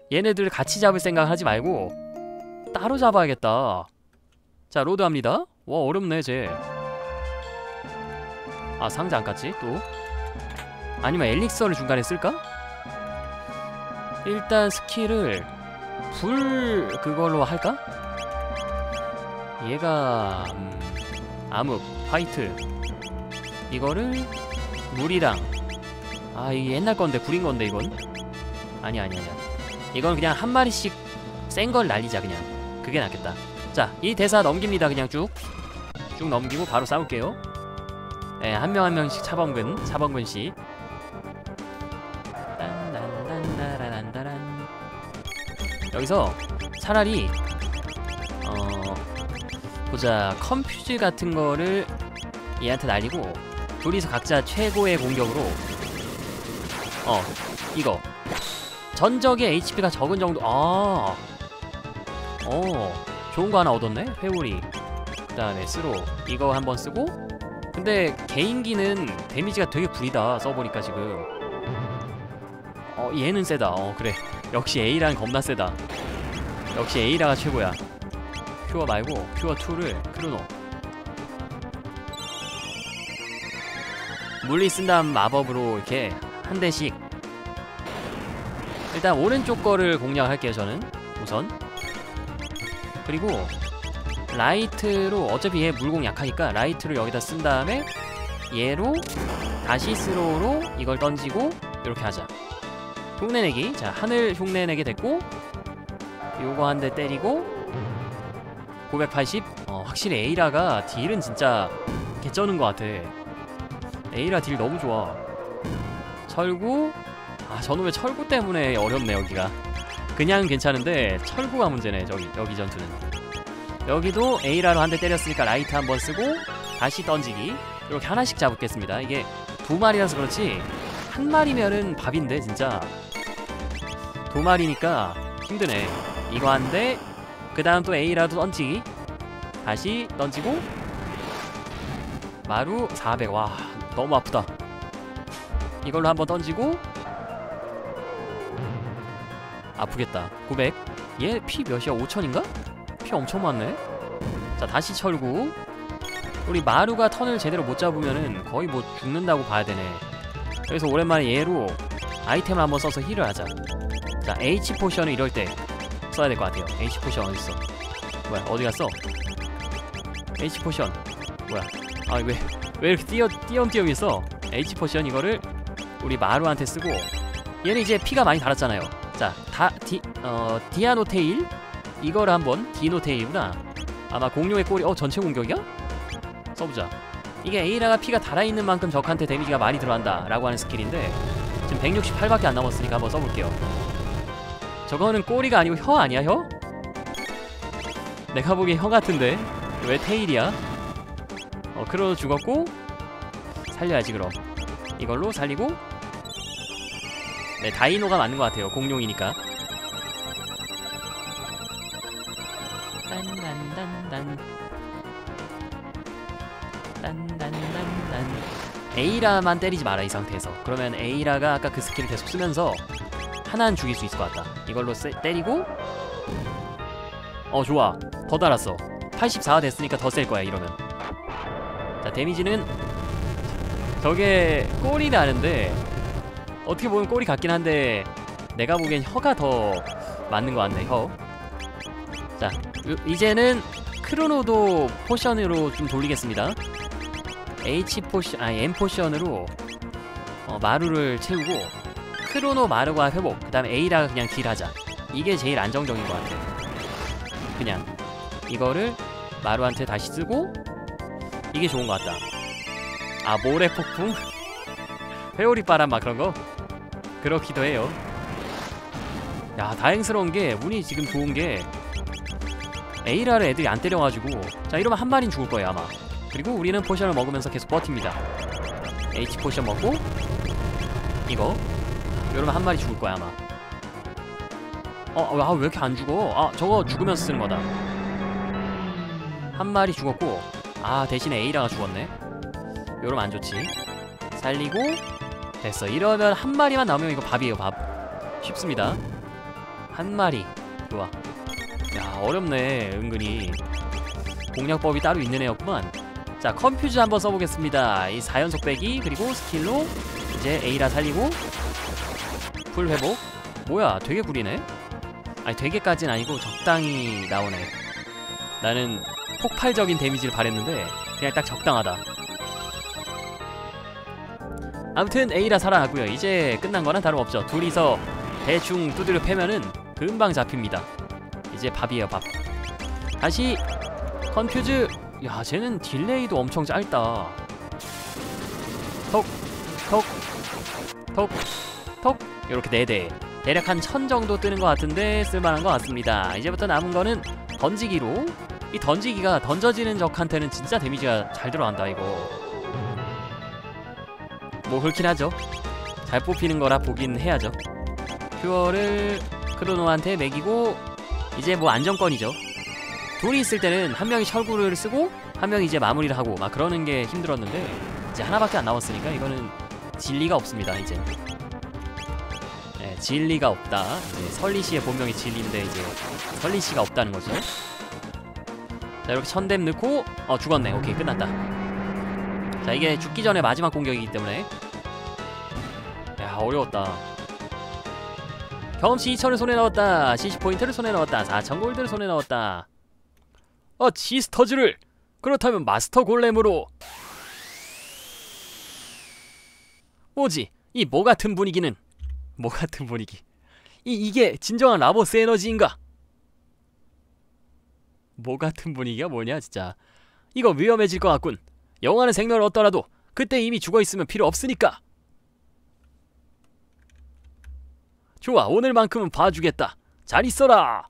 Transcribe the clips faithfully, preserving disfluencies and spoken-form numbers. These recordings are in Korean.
얘네들 같이 잡을 생각 하지 말고 따로 잡아야겠다. 자, 로드합니다. 와, 어렵네 쟤. 아, 상자 안 깠지 또? 아니면 엘릭서를 중간에 쓸까? 일단 스킬을 불 그걸로 할까? 얘가 음, 암흑, 화이트 이거를 물이랑 아, 이게 옛날 건데 구린 건데 이건 아니 아니 아니야. 이건 그냥 한 마리씩 센 걸 날리자. 그냥 그게 낫겠다. 자, 이 대사 넘깁니다. 그냥 쭉 쭉 넘기고 바로 싸울게요. 예, 한 명 한 명씩 차범근 차범근씨. 딴딴딴따라란따란. 여기서 차라리 어 보자, 컴퓨즈 같은 거를 얘한테 날리고 둘이서 각자 최고의 공격으로 어 이거 전적의 에이치피가 적은 정도. 아, 어 좋은 거 하나 얻었네. 회오리 그 다음에 스로 이거 한번 쓰고. 근데 개인기는 데미지가 되게 구리다 써보니까 지금. 어 얘는 세다. 어 그래, 역시 에이라는 겁나 세다. 역시 에이라가 최고야. 큐어 말고 큐어 투를 크루노. 물리 쓴 다음 마법으로 이렇게 한 대씩. 일단 오른쪽 거를 공략할게요 저는 우선. 그리고 라이트로, 어차피 얘 물공 약하니까 라이트를 여기다 쓴 다음에 얘로 다시 스로우로 이걸 던지고 이렇게 하자. 흉내내기. 자, 하늘 흉내내기 됐고 요거 한 대 때리고 구백팔십. 어 확실히 에이라가 딜은 진짜 개쩌는 것 같아. 에이라 딜 너무 좋아. 철구. 아, 저놈의 철구 때문에 어렵네 여기가. 그냥 괜찮은데 철구가 문제네 저기. 여기 전투는. 여기도 에이라로 한 대 때렸으니까 라이트 한번 쓰고 다시 던지기. 이렇게 하나씩 잡겠습니다. 이게 두 마리라서 그렇지 한 마리면은 밥인데 진짜. 두 마리니까 힘드네. 이거 한 대, 그 다음 또 에이라도 던지기. 다시 던지고 마루 사백. 와, 너무 아프다. 이걸로 한번 던지고 아프겠다. 구백. 얘 피 몇이야? 오천인가? 피 엄청 많네. 자, 다시 철구. 우리 마루가 턴을 제대로 못 잡으면은 거의 뭐 죽는다고 봐야 되네. 그래서 오랜만에 얘로 아이템을 한번 써서 힐을 하자. 자, H 포션을 이럴 때 써야 될 것 같아요. H 포션 어딨어? 뭐야, 어디 갔어? H 포션 뭐야? 아, 왜 왜 이렇게 띄엄 띄엄띄엄 있어? H 포션 이거를 우리 마루한테 쓰고. 얘는 이제 피가 많이 달았잖아요. 자, 다 디 어 디아노테일 이거를 한번. 디노테일이구나. 아마 공룡의 꼬리. 어 전체 공격이야? 써보자. 이게 에이라가 피가 달아있는 만큼 적한테 데미지가 많이 들어간다 라고 하는 스킬인데 지금 백육십팔밖에 안 남았으니까 한번 써볼게요. 저거는 꼬리가 아니고 혀 아니야? 혀? 내가 보기엔 혀 같은데 왜 테일이야? 어 크로노 죽었고 살려야지. 그럼 이걸로 살리고. 네, 다이노가 맞는 것 같아요. 공룡이니까. 딴딴딴딴 딴딴딴딴. 에이라만 때리지 마라 이 상태에서. 그러면 에이라가 아까 그 스킬을 계속 쓰면서 하나는 죽일 수 있을 것 같다. 이걸로 세, 때리고. 어 좋아, 더 달았어. 팔십사가 됐으니까 더 셀 거야 이러면. 자, 데미지는 저게 꼬리 나는데 어떻게 보면 꼬리 같긴 한데 내가 보기엔 혀가 더 맞는 것 같네. 혀. 자, 이제는 크로노도 포션으로 좀 돌리겠습니다. H 포션, 아니 M 포션으로 어, 마루를 채우고 크로노 마루가 회복, 그 다음에 에이라가 그냥 딜하자. 이게 제일 안정적인 것 같아. 그냥 이거를 마루한테 다시 쓰고 이게 좋은 것 같다. 아, 모래 폭풍? 회오리 바람 막 그런거? 그렇기도 해요. 야, 다행스러운 게 운이 지금 좋은 게 에이라를 애들이 안 때려가지고. 자, 이러면 한 마리는 죽을 거예요 아마. 그리고 우리는 포션을 먹으면서 계속 버팁니다. H 포션 먹고 이거 이러면 한 마리 죽을 거야 아마. 어, 아, 왜 이렇게 안 죽어? 아, 저거 죽으면서 쓰는 거다. 한 마리 죽었고. 아, 대신에 에이라가 죽었네. 이러면 안 좋지. 살리고 됐어. 이러면 한 마리만 나오면 이거 밥이에요 밥. 쉽습니다. 한 마리. 좋아. 야, 어렵네 은근히. 공략법이 따로 있는 애였구만. 자, 컴퓨즈 한번 써보겠습니다. 이 사 연속 빼기 그리고 스킬로 이제 에이라 살리고 풀 회복. 뭐야, 되게 구리네. 아니, 되게까진 아니고 적당히 나오네. 나는 폭발적인 데미지를 바랬는데 그냥 딱 적당하다. 아무튼 에이라 살아났고요. 이제 끝난 거는 다름없죠. 둘이서 대충 두드려 패면은 금방 잡힙니다. 이제 밥이에요, 밥. 다시 컨퓨즈. 야, 쟤는 딜레이도 엄청 짧다. 톡, 톡, 톡, 톡. 이렇게 네 대. 대략 한 천 정도 뜨는 것 같은데 쓸만한 것 같습니다. 이제부터 남은 거는 던지기로. 이 던지기가 던져지는 적한테는 진짜 데미지가 잘 들어간다 이거. 뭐 그렇긴 하죠. 잘 뽑히는 거라 보긴 해야죠. 퓨어를 크로노한테 매기고 이제 뭐 안정권이죠. 둘이 있을 때는 한 명이 철구를 쓰고 한 명이 이제 마무리를 하고 막 그러는 게 힘들었는데 이제 하나밖에 안 남았으니까 이거는 진리가 없습니다. 이제 네, 진리가 없다. 이제 설리씨의 본명이 진리인데 이제 설리씨가 없다는 거죠. 자, 이렇게 천댐 넣고 어 죽었네. 오케이, 끝났다. 자, 이게 죽기 전에 마지막 공격이기 때문에. 야, 어려웠다. 경험치 이천을 손에 넣었다. 씨씨 포인트를 손에 넣었다. 사천 골드를 손에 넣었다. 어, 치스터즈를. 그렇다면 마스터 골렘으로. 뭐지? 이 뭐 같은 분위기는. 뭐 같은 분위기. 이 이게 진정한 라보스 에너지인가? 뭐 같은 분위기가 뭐냐 진짜. 이거 위험해질 것 같군. 영원한 생명을 얻더라도 그때 이미 죽어있으면 필요 없으니까. 좋아, 오늘만큼은 봐주겠다. 잘 있어라.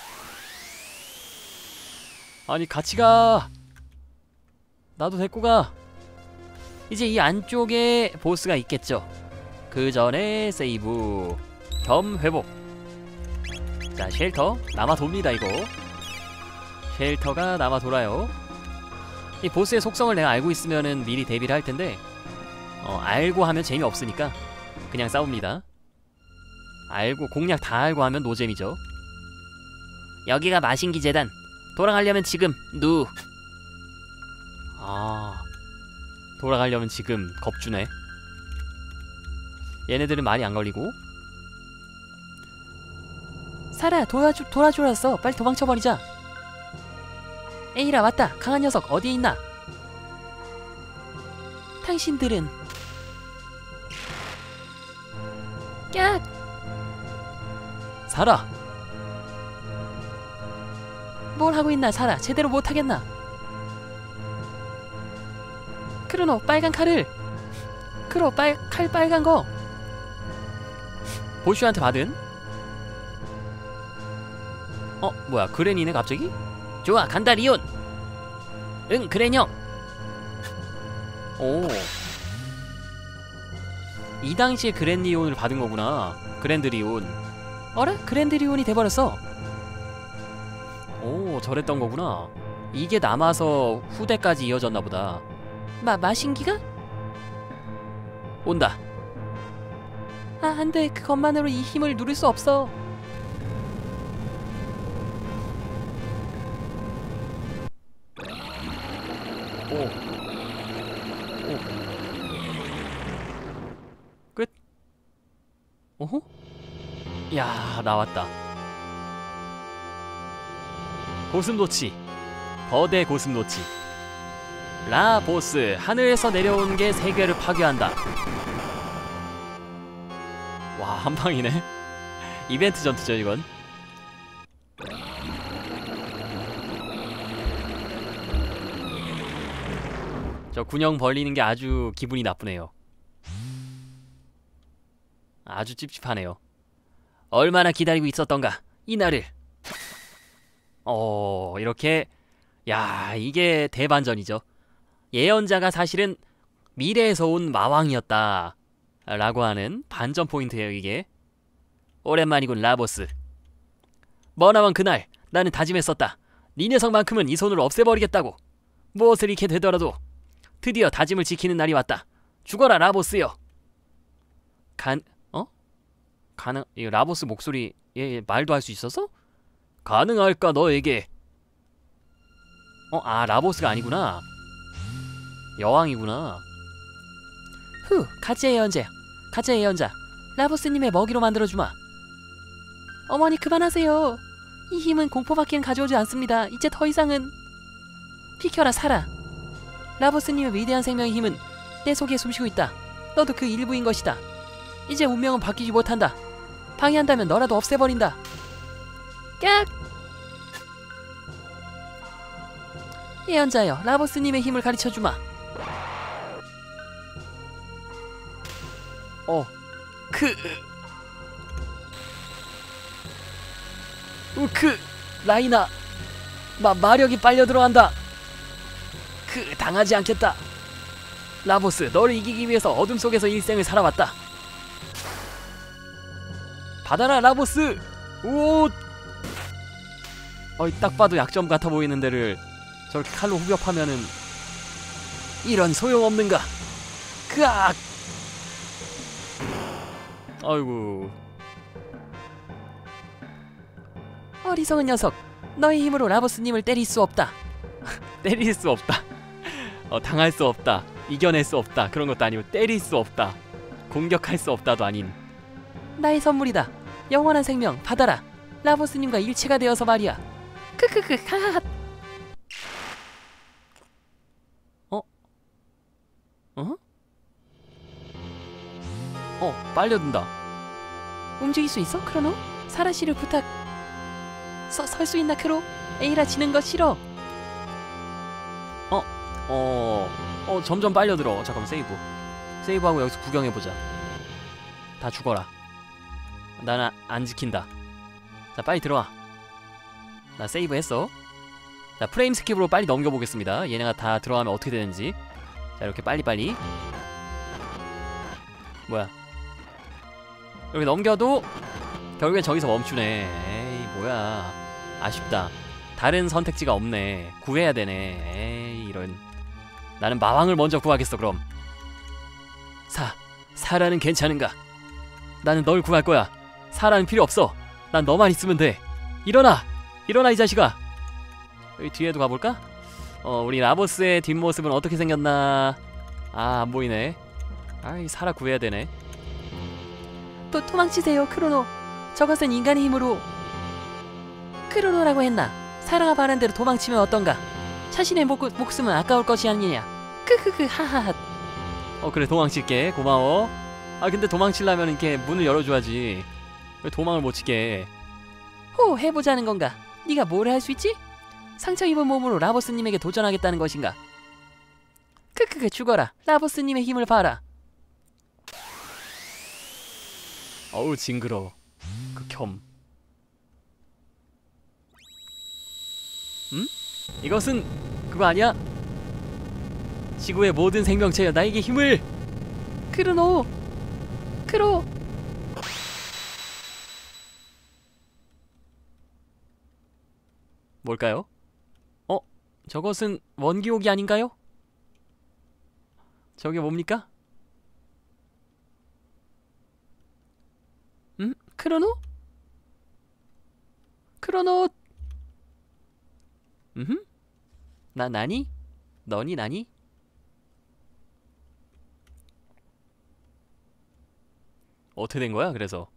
아니, 같이 가. 나도 데리고 가. 이제 이 안쪽에 보스가 있겠죠. 그 전에 세이브 겸 회복. 자, 쉘터 남아 돕니다. 이거 쉘터가 남아 돌아요. 이 보스의 속성을 내가 알고 있으면은 미리 대비를 할 텐데 어, 알고 하면 재미없으니까 그냥 싸웁니다. 알고, 공략 다 알고 하면 노잼이죠. 여기가 마신기 재단. 돌아가려면 지금 누. 아, 돌아가려면 지금 겁주네. 얘네들은 많이 안 걸리고. 사라, 도와주, 돌아주라서 빨리 도망쳐버리자. 에이라, 왔다. 강한 녀석 어디에 있나? 당신들은 깍! 사라! 뭘 하고 있나, 사라? 제대로 못하겠나? 크로노, 빨간 칼을! 크로, 빨, 칼 빨간 거! 보슈한테 받은? 어, 뭐야, 그랜이네 갑자기? 좋아, 간다, 리온! 응, 그랜 형! 오, 이 당시에 그랜 리온을 받은 거구나. 그랜드 리온. 어라? 그랜드 리온이 돼버렸어. 오, 저랬던 거구나. 이게 남아서 후대까지 이어졌나 보다. 마, 마신기가? 온다. 아, 안돼. 그것만으로 이 힘을 누릴 수 없어. 오. 오. 끝? 어허? 야, 나왔다. 고슴도치. 거대 고슴도치. 라보스. 하늘에서 내려온 게 세계를 파괴한다. 와, 한방이네. 이벤트 전투죠 이건. 저 군형 벌리는 게 아주 기분이 나쁘네요. 아주 찝찝하네요. 얼마나 기다리고 있었던가 이날을. 어, 이렇게. 야, 이게 대반전이죠. 예언자가 사실은 미래에서 온 마왕이었다 라고 하는 반전 포인트예요 이게. 오랜만이군 라보스. 머나먼 그날 나는 다짐했었다. 네 녀석만큼은 이 손으로 없애버리겠다고. 무엇을 잃게 되더라도 드디어 다짐을 지키는 날이 왔다. 죽어라 라보스여. 간.. 어? 가능... 이 라보스 목소리 얘 말도 할 수 있어서? 가능할까 너에게? 어? 아 라보스가 아니구나. 여왕이구나. 후, 가짜 예언자야. 가짜 예언자. 라보스님의 먹이로 만들어주마. 어머니 그만하세요. 이 힘은 공포밖엔 가져오지 않습니다. 이제 더 이상은... 비켜라 살아. 라보스님의 위대한 생명의 힘은 내 속에 숨쉬고 있다. 너도 그 일부인 것이다. 이제 운명은 바뀌지 못한다. 방해한다면 너라도 없애버린다. 깍! 예언자여, 라보스님의 힘을 가르쳐주마. 어, 그... 우크! 라이나! 마, 마력이 빨려 들어간다! 그, 당하지 않겠다! 라보스, 너를 이기기 위해서 어둠 속에서 일생을 살아왔다! 받아라, 라보스! 오! 어이, 딱 봐도 약점 같아 보이는 데를 저렇게 칼로 후벼파면은 이런 소용없는가? 그악! 아이고. 어리석은 녀석, 너의 힘으로 라보스님을 때릴 수 없다. 때릴 수 없다. 어, 당할 수 없다. 이겨낼 수 없다. 그런 것도 아니고 때릴 수 없다. 공격할 수 없다도 아닌. 나의 선물이다. 영원한 생명 받아라. 라보스님과 일체가 되어서 말이야. 크크크 하하하. 어? 어? 어, 빨려든다. 움직일 수 있어, 크로노? 사라씨를 부탁. 서, 설 수 있나, 크로? 에이라 지는 거 싫어. 어, 어, 어, 점점 빨려들어. 잠깐만, 세이브. 세이브하고 여기서 구경해보자. 다 죽어라. 나는 안 지킨다. 자, 빨리 들어와. 나 세이브 했어. 자, 프레임 스킵으로 빨리 넘겨보겠습니다. 얘네가 다 들어가면 어떻게 되는지. 자, 이렇게 빨리빨리. 뭐야, 이렇게 넘겨도 결국엔 저기서 멈추네. 에이, 뭐야, 아쉽다. 다른 선택지가 없네. 구해야 되네. 에이, 이런. 나는 마왕을 먼저 구하겠어. 그럼 사, 사라는 괜찮은가? 나는 널 구할 거야. 사라는 필요 없어. 난 너만 있으면 돼. 일어나! 일어나, 이 자식아! 여기 뒤에도 가볼까? 어, 우리 라보스의 뒷모습은 어떻게 생겼나? 아, 안 보이네. 아이, 사라 구해야 되네. 또 도망치세요, 크로노. 저것은 인간의 힘으로. 크로노라고 했나? 사라가 바란 대로 도망치면 어떤가? 자신의 목, 목숨은 아까울 것이 아니냐. 크크크 하하하. 어, 그래, 도망칠게. 고마워. 아, 근데 도망치려면 이렇게 문을 열어줘야지. 왜 도망을 못 치게. 호, 해보자는 건가? 네가 뭘 할 수 있지? 상처 입은 몸으로 라보스님에게 도전하겠다는 것인가? 크크크 죽어라. 라보스님의 힘을 봐라. 어우, 징그러. 극혐. 음? 이것은 그거 아니야? 지구의 모든 생명체여, 나에게 힘을! 크로노! 크로! 뭘까요? 어? 저것은 원기옥이 아닌가요? 저게 뭡니까? 음? 크로노? 크로노! 음? 나 나니? 너니 나니? 어떻게 된 거야, 그래서?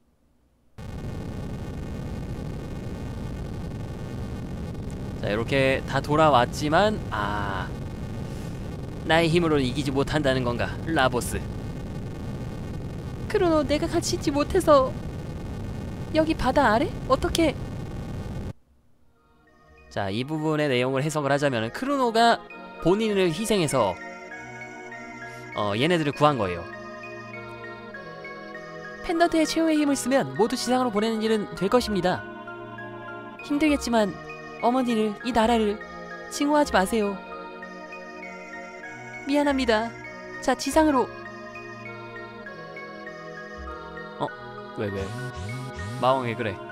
자, 이렇게 다 돌아왔지만, 아, 나의 힘으로는 이기지 못한다는 건가, 라보스. 크로노, 내가 같이 있지 못해서. 여기 바다 아래? 어떻게? 자, 이 부분의 내용을 해석을 하자면 크로노가 본인을 희생해서 어, 얘네들을 구한 거예요. 펜던트의 최후의 힘을 쓰면 모두 지상으로 보내는 일은 될 것입니다. 힘들겠지만 어머니를, 이 나라를 징후하지 마세요. 미안합니다. 자, 지상으로. 어? 왜 왜? 마왕 왜 그래?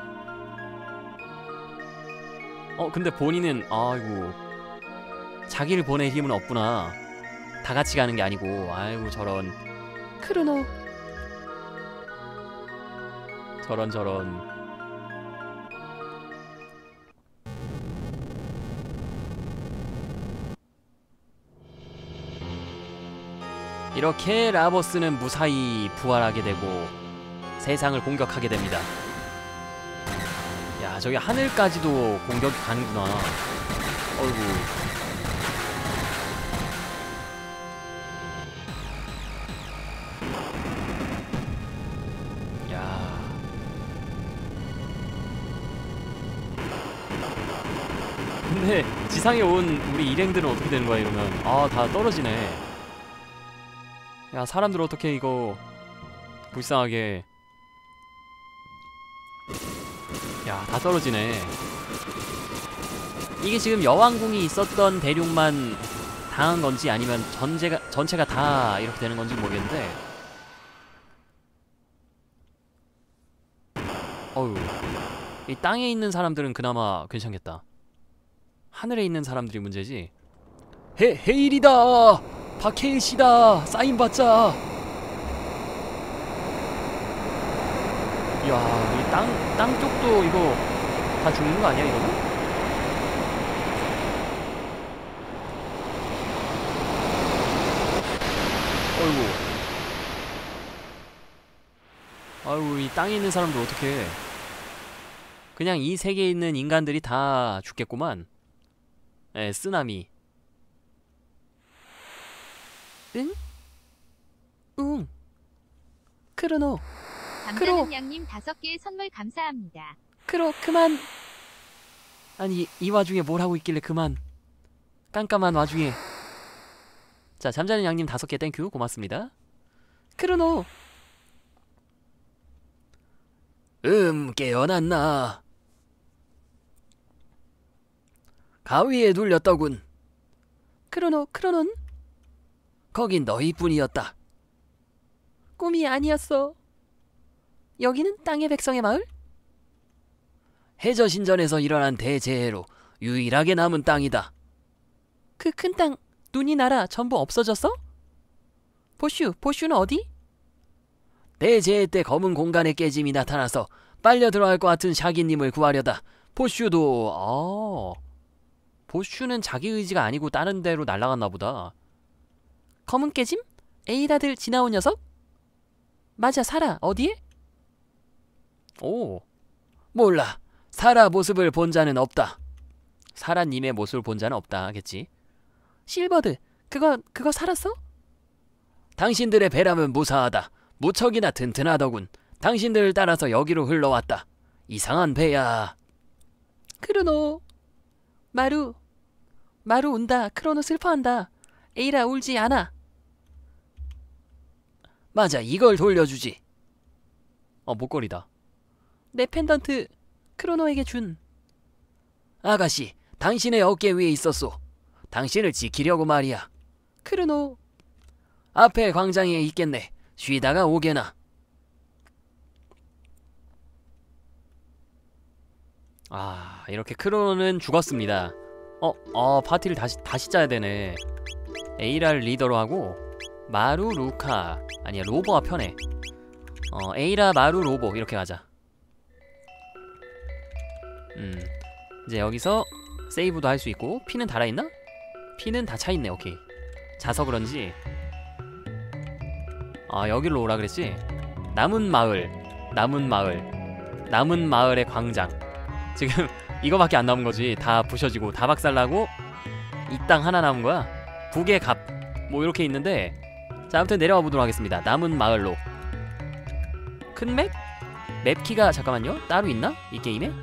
어, 근데 본인은, 아이고, 자기를 보낼 힘은 없구나. 다 같이 가는 게 아니고. 아이고, 저런. 크로노. 저런 저런. 이렇게 라버스는 무사히 부활하게 되고 세상을 공격하게 됩니다. 야, 저기 하늘까지도 공격이 가는구나. 어이구. 야. 근데 지상에 온 우리 일행들은 어떻게 되는 거야 이러면? 아, 다 떨어지네. 야, 사람들 어떻게 이거 불쌍하게. 야, 다 떨어지네. 이게 지금 여왕궁이 있었던 대륙만 당한 건지 아니면 전체가, 전체가 다 이렇게 되는 건지 모르겠는데. 어휴. 이 땅에 있는 사람들은 그나마 괜찮겠다. 하늘에 있는 사람들이 문제지. 헤, 헤일이다! 박해일씨다! 사인 받자! 이야, 이 땅, 땅 쪽도 이거 다 죽는 거 아니야, 이거는? 어이구. 아이고, 이 땅에 있는 사람들 어떡해. 그냥 이 세계에 있는 인간들이 다 죽겠구만. 에, 쓰나미. 응? 응. 크로노. 감자는 양님 다섯 개 선물 감사합니다. 크로, 그만. 아니, 이 와중에 뭘 하고 있길래 그만. 깜깜한 와중에. 자, 잠자는 양님 다섯 개 땡큐 고맙습니다. 크로노. 음, 깨어났나. 가위에 눌렸더군. 크로노, 크로논? 거긴 너희뿐이었다. 꿈이 아니었어. 여기는 땅의 백성의 마을? 해저신전에서 일어난 대재해로 유일하게 남은 땅이다. 그 큰 땅, 눈이 날아 전부 없어졌어? 보슈, 보슈는 어디? 대재해 때 검은 공간의 깨짐이 나타나서 빨려 들어갈 것 같은 샤기님을 구하려다 보슈도... 아... 보슈는 자기 의지가 아니고 다른 데로 날아갔나 보다. 검은 깨짐? 에이다들 지나온 녀석? 맞아, 사라. 어디에? 오, 몰라. 사라 모습을 본 자는 없다. 사라님의 모습을 본 자는 없다 하겠지. 실버드, 그거 그거 살았어? 당신들의 배람은 무사하다. 무척이나 튼튼하더군. 당신들을 따라서 여기로 흘러왔다. 이상한 배야. 크로노. 마루. 마루 운다. 크로노 슬퍼한다. 에이라 울지 않아. 맞아, 이걸 돌려주지. 어, 목걸이다. 내 펜던트 크로노에게 준. 아가씨, 당신의 어깨 위에 있었소. 당신을 지키려고 말이야. 크로노. 앞에 광장에 있겠네. 쉬다가 오게나. 아, 이렇게 크로노는 죽었습니다. 어, 어, 파티를 다시 다시 짜야 되네. 에이라를 리더로 하고 마루, 루카, 아니야, 로보가 편해. 어, 에이라, 마루, 로보 이렇게 가자. 음, 이제 여기서 세이브도 할 수 있고. 피는 달아있나? 피는 다 차있네. 오케이. 자서 그런지. 아, 여기로 오라 그랬지? 남은 마을, 남은 마을, 남은 마을의 광장. 지금 이거밖에 안 남은 거지. 다 부셔지고 다 박살나고 이 땅 하나 남은 거야. 북의 갑 뭐 이렇게 있는데. 자, 아무튼 내려가 보도록 하겠습니다. 남은 마을로. 큰 맵? 맵 키가 잠깐만요. 따로 있나? 이 게임에?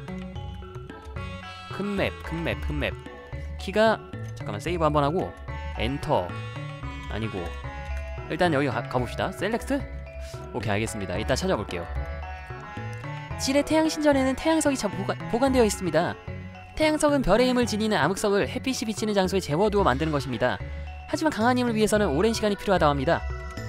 큰 맵, 큰 맵, 큰 맵. 키가 잠깐만 세이브 한번 하고 엔터 아니고 일단 여기 가, 가봅시다. 셀렉트? 오케이, 알겠습니다. 이따 찾아볼게요. 질의 태양신전에는 태양석이 보관, 보관되어 있습니다. 태양석은 별의 힘을 지니는 암흑석을 햇빛이 비치는 장소에 재워두어 만드는 것입니다. 하지만 강한 힘을 위해서는 오랜 시간이 필요하다고 합니다.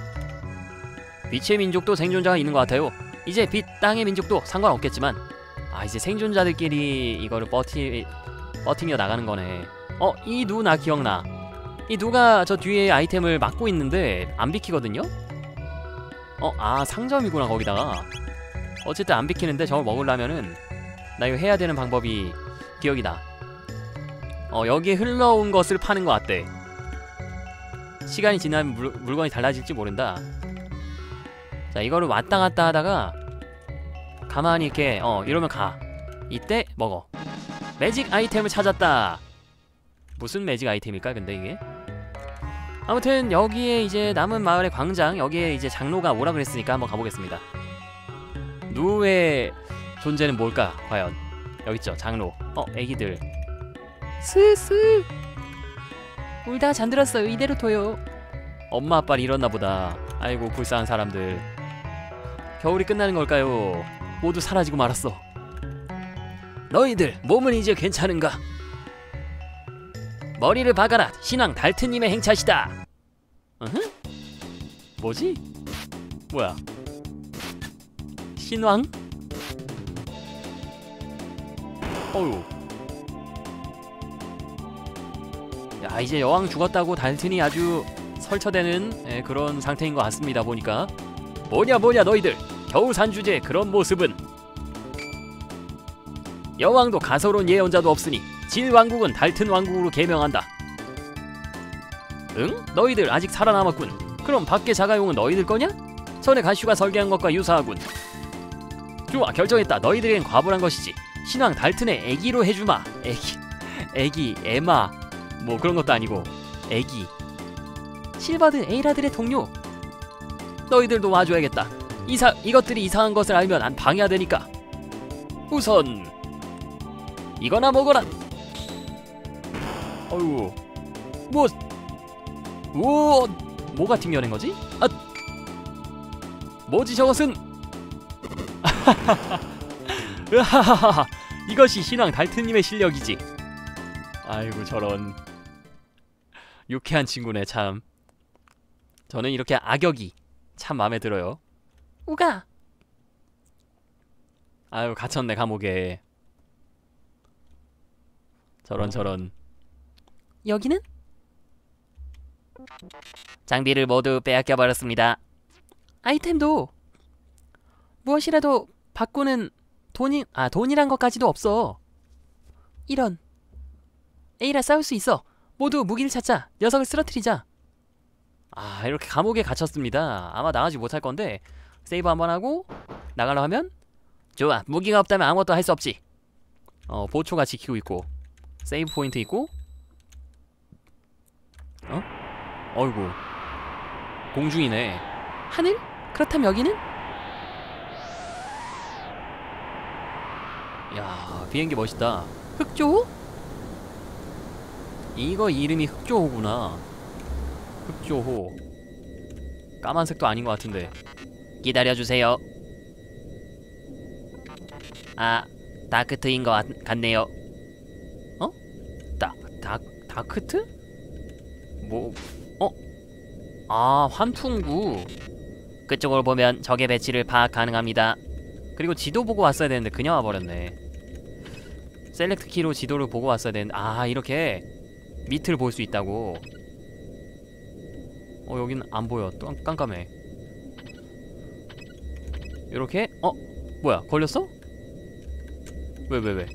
빛의 민족도 생존자가 있는 것 같아요. 이제 빛, 땅의 민족도 상관없겠지만 아, 이제 생존자들끼리 이거를 버티, 버티며 나가는 거네. 어, 이 누 나 기억나. 이 누가 저 뒤에 아이템을 막고 있는데 안 비키거든요? 어, 아, 상점이구나. 거기다가 어쨌든 안 비키는데 저걸 먹으려면은 나 이거 해야 되는 방법이 기억이 나. 어 여기에 흘러온 것을 파는 것 같대. 시간이 지나면 물, 물건이 달라질지 모른다. 자 이거를 왔다 갔다 하다가 가만히 이렇게 어 이러면 가. 이때 먹어. 매직 아이템을 찾았다. 무슨 매직 아이템일까 근데 이게? 아무튼 여기에 이제 남은 마을의 광장, 여기에 이제 장로가 오라 그랬으니까 한번 가보겠습니다. 누의 존재는 뭘까 과연? 여기 있죠 장로. 어 애기들 슬슬 울다가 잠들었어요. 이대로 둬요. 엄마 아빠를 잃었나 보다. 아이고 불쌍한 사람들. 겨울이 끝나는 걸까요? 모두 사라지고 말았어. 너희들 몸은 이제 괜찮은가? 머리를 박아라. 신왕 달트님의 행차시다. 으흠? 뭐지? 뭐야? 신왕? 어휴. 야 이제 여왕 죽었다고 달튼이 아주 설쳐대는 예, 그런 상태인 것 같습니다. 보니까. 뭐냐 뭐냐 너희들. 겨우산 주제에 그런 모습은. 여왕도 가소로운 예언자도 없으니 질 왕국은 달튼 왕국으로 개명한다. 응? 너희들 아직 살아남았군. 그럼 밖에 자가용은 너희들 거냐? 전에 가슈가 설계한 것과 유사하군. 좋아 결정했다. 너희들에겐 과분한 것이지. 신왕 달튼의 애기로 해주마. 애기 애기 에마 뭐 그런 것도 아니고 애기. 실버드 에이라들의 동료. 너희들도 와줘야겠다. 이사 이것들이 이상한 것을 알면 안 방해가 되니까. 우선 이거나 먹어라. 어휴. 뭐 오 뭐가 튕겨낸 거지? 아 뭐지 저것은? 으하하하. 이것이 신왕 달튼님의 실력이지. 아이고 저런 유쾌한 친구네 참. 저는 이렇게 악역이 참 마음에 들어요. 우가. 아유 갇혔네 감옥에. 저런 저런. 여기는? 장비를 모두 빼앗겨버렸습니다. 아이템도 무엇이라도 바꾸는 돈이 아 돈이란 것까지도 없어. 이런. 에이라 싸울 수 있어. 모두 무기를 찾자. 녀석을 쓰러뜨리자. 아 이렇게 감옥에 갇혔습니다. 아마 나가지 못할 건데 세이브 한번 하고 나가려 하면 좋아. 무기가 없다면 아무것도 할 수 없지. 어 보초가 지키고 있고 세이브 포인트 있고. 어? 어이구 공중이네. 하늘? 그렇다면 여기는? 야 비행기 멋있다. 흑조호? 이거 이름이 흑조호구나. 흑조호. 까만색도 아닌 것 같은데. 기다려주세요. 아 다크트인 것 같, 같네요. 어? 다, 다, 다크트? 뭐? 어? 아 환풍구. 그쪽으로 보면 적의 배치를 파악 가능합니다. 그리고 지도 보고 왔어야 되는데 그냥 와버렸네. 셀렉트 키로 지도를 보고 왔어야 되는데. 아 이렇게 밑을 볼 수 있다고. 어 여긴 안 보여. 또 깜깜해. 요렇게. 어? 뭐야 걸렸어? 왜 왜 왜?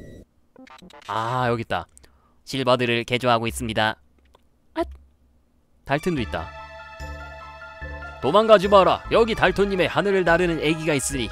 아 여기 있다. 실버드를 개조하고 있습니다. 아 달튼도 있다. 도망가지 마라. 여기 달톤님의 하늘을 나르는 애기가 있으니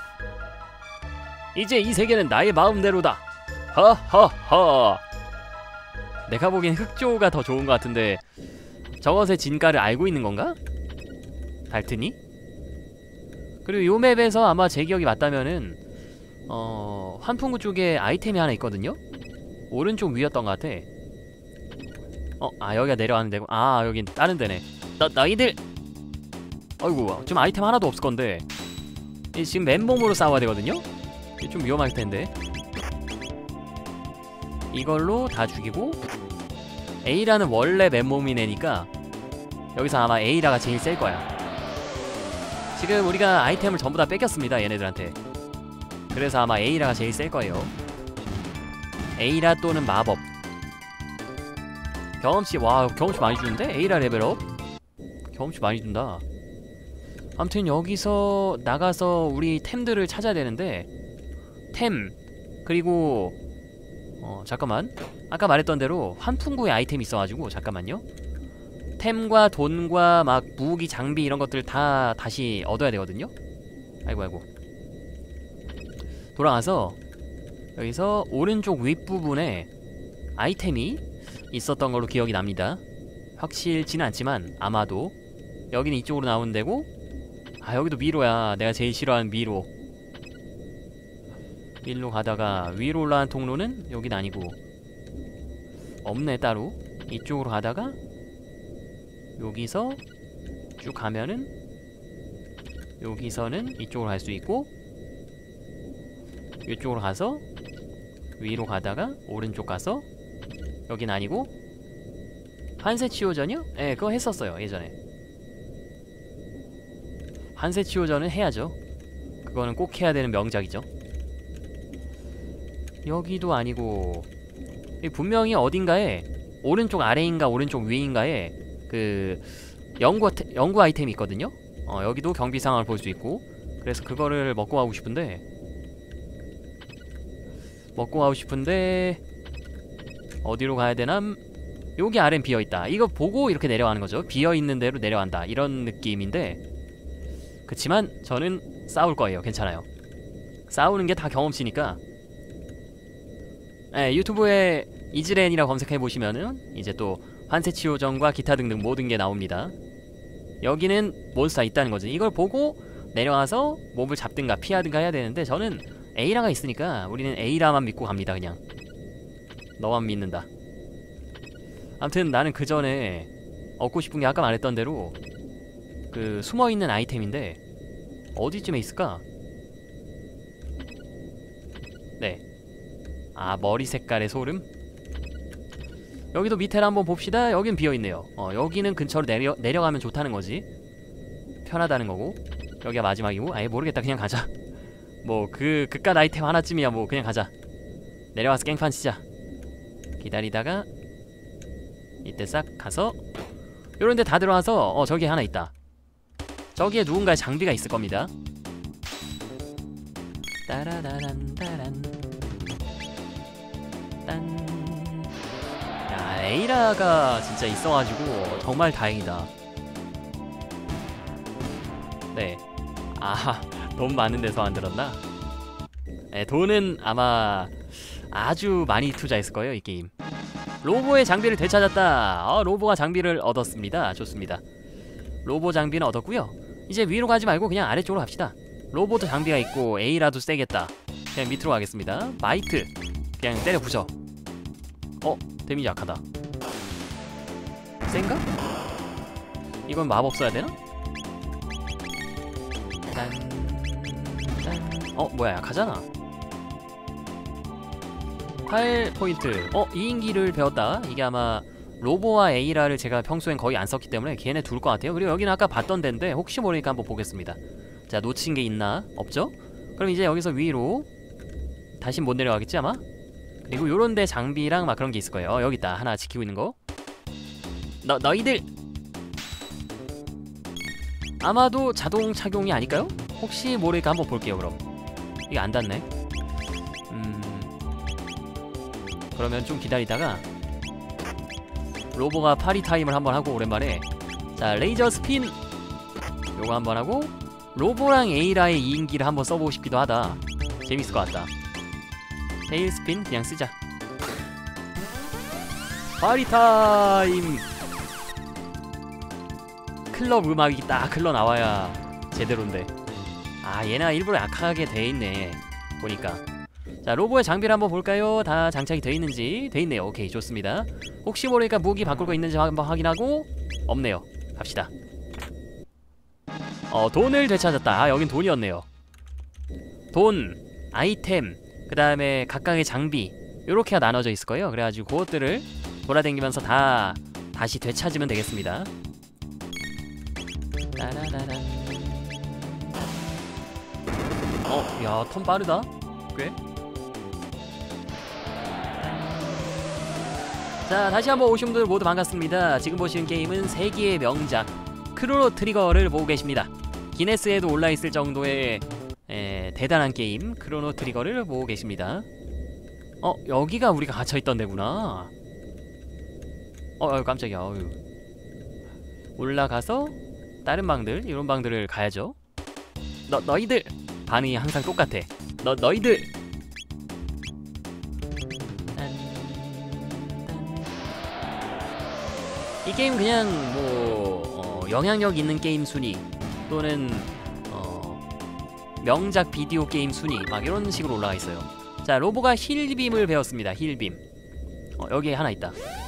이제 이 세계는 나의 마음대로다. 하하하. 내가 보기엔 흑조가 더 좋은 것 같은데 저것의 진가를 알고 있는 건가? 달튼이? 그리고 요 맵에서 아마 제 기억이 맞다면은 어... 환풍구 쪽에 아이템이 하나 있거든요? 오른쪽 위였던 것 같아. 어? 아 여기가 내려가는 데고. 아 여긴 다른 데네. 너, 너희들! 어이구 지금 아이템 하나도 없을 건데 이 지금 맨몸으로 싸워야 되거든요? 이게 좀 위험할 텐데. 이걸로 다 죽이고 에이라는 원래 맨몸인 애니까 여기서 아마 에이라가 제일 셀 거야. 지금 우리가 아이템을 전부 다 뺏겼습니다 얘네들한테. 그래서 아마 에이라가 제일 셀 거예요. 에이라 또는 마법. 경험치. 와 경험치 많이 주는데? 에이라 레벨업? 경험치 많이 준다. 아무튼 여기서 나가서 우리 템들을 찾아야 되는데, 템 그리고 어 잠깐만, 아까 말했던 대로 환풍구에 아이템이 있어가지고 잠깐만요. 템과 돈과 막 무기 장비 이런 것들 다 다시 얻어야 되거든요. 아이고 아이고. 돌아가서 여기서 오른쪽 윗부분에 아이템이 있었던 걸로 기억이 납니다. 확실치는 않지만 아마도 여기는 이쪽으로 나오는 데고, 아 여기도 미로야. 내가 제일 싫어하는 미로. 일로 가다가 위로 올라간 통로는 여긴 아니고, 없네 따로. 이쪽으로 가다가 여기서 쭉 가면은 여기서는 이쪽으로 갈 수 있고, 이쪽으로 가서 위로 가다가 오른쪽 가서 여긴 아니고, 환세치호전이요? 예, 그거 했었어요 예전에. 환세치호전은 해야죠. 그거는 꼭 해야 되는 명작이죠. 여기도 아니고, 분명히 어딘가에 오른쪽 아래인가 오른쪽 위인가에 그 연구, 연구 아이템이 있거든요. 어, 여기도 경비 상황을 볼 수 있고, 그래서 그거를 먹고 가고 싶은데 먹고 가고 싶은데 어디로 가야 되나? 여기 아래는 비어있다. 이거 보고 이렇게 내려가는 거죠. 비어있는 대로 내려간다 이런 느낌인데, 그치만 저는 싸울 거예요. 괜찮아요. 싸우는 게 다 경험치니까. 네, 유튜브에 이즈렌이라고 검색해보시면은 이제 또 환세치호전과 기타 등등 모든 게 나옵니다. 여기는 몬스터가 있다는 거지. 이걸 보고 내려가서 몹을 잡든가 피하든가 해야 되는데, 저는 에이라가 있으니까 우리는 에이라만 믿고 갑니다. 그냥 너만 믿는다. 아무튼 나는 그 전에 얻고 싶은 게 아까 말했던 대로 그 숨어있는 아이템인데 어디쯤에 있을까? 네, 아 머리 색깔의 소름? 여기도 밑에를 한번 봅시다. 여긴 비어있네요. 어 여기는 근처로 내려, 내려가면 좋다는 거지. 편하다는 거고. 여기가 마지막이고. 아예 모르겠다. 그냥 가자. 뭐 그 그깟 아이템 하나쯤이야 뭐 그냥 가자. 내려와서 깽판 치자. 기다리다가 이때 싹 가서 요런데 다 들어와서 어 저기 하나 있다. 저기에 누군가의 장비가 있을 겁니다. 따라라란 따란 딴. 야, 에이라가 진짜 있어가지고 정말 다행이다. 네. 아, 돈 많은 데서 만들었나? 네, 돈은 아마 아주 많이 투자했을 거예요, 이 게임. 로보의 장비를 되찾았다. 어, 로보가 장비를 얻었습니다. 좋습니다. 로보 장비는 얻었고요. 이제 위로 가지 말고 그냥 아래쪽으로 갑시다. 로보도 장비가 있고 에이라도 세겠다. 그냥 밑으로 가겠습니다. 마이트 그냥 때려 부셔. 어? 데미지 약하다. 센가? 이건 마법 써야 되나? 짠, 짠. 어? 뭐야 약하잖아. 팔 포인트. 어? 이인기를 배웠다. 이게 아마 로보와 에이라를 제가 평소엔 거의 안 썼기 때문에 걔네 둘 것 같아요. 그리고 여기는 아까 봤던 데인데 혹시 모르니까 한번 보겠습니다. 자, 놓친 게 있나? 없죠? 그럼 이제 여기서 위로 다시 못 내려가겠지 아마? 그리고 요런데 장비랑 막 그런 게 있을 거예요. 어, 여기 있다. 하나 지키고 있는 거. 너, 너희들! 아마도 자동 착용이 아닐까요? 혹시 모르니까 한번 볼게요 그럼. 이게 안 닿네. 음... 그러면 좀 기다리다가 로보가 파리 타임을 한번 하고 오랜만에 자 레이저 스핀 요거 한번 하고 로보랑 에이라의 이인기를 한번 써보고 싶기도 하다. 재밌을 것 같다. 테일 스핀 그냥 쓰자. 파리 타임. 클럽 음악이 딱 흘러나와야 제대로인데. 아 얘네가 일부러 약하게 돼있네 보니까. 자 로보의 장비를 한번 볼까요? 다 장착이 돼있는지. 돼있네요. 오케이 좋습니다. 혹시 모르니까 무기 바꿀 거 있는지 한번 확인하고. 없네요. 갑시다. 어 돈을 되찾았다. 아 여긴 돈이었네요. 돈, 아이템, 그 다음에 각각의 장비 요렇게가 나눠져 있을 거예요. 그래가지고 그것들을 돌아다니면서 다 다시 되찾으면 되겠습니다. 따라라란. 어, 야, 턴 빠르다. 꽤. 자, 다시 한번 오신 분들 모두 반갑습니다. 지금 보시는 게임은 세기의 명작 크로노 트리거를 보고 계십니다. 기네스에도 올라있을 정도의 에, 대단한 게임 크로노 트리거를 보고 계십니다. 어 여기가 우리가 갇혀있던 데구나. 어, 어 깜짝이야. 어휴. 올라가서 다른 방들 이런 방들을 가야죠. 너 너희들 반응이 항상 똑같아. 너 너희들. 이 게임 그냥 뭐 어, 영향력 있는 게임 순위 또는 어, 명작 비디오 게임 순위 막 이런 식으로 올라가 있어요. 자, 로보가 힐빔을 배웠습니다. 힐빔. 어, 여기에 하나 있다.